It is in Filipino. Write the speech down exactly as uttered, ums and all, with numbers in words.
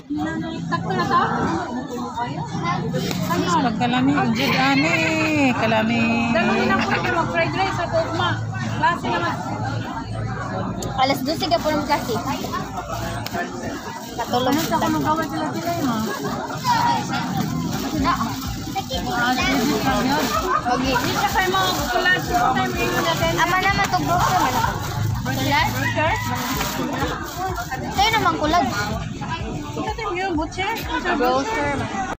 Sakto na to? Pagkalami, unjud ani, kalami. Dalawin na po kayo mag-fried rice sa tugma. Klase naman. Alas dose ka po ng klase. Katulong Sa ako mag-away sila sila yun ha? Ah, sige ka yun. Ogi. Hindi siya kayo mga kulat. Time rin natin. Ama naman to broker man ako. Kulag? Kayo naman kulag. Ito yung butcher. Broker man.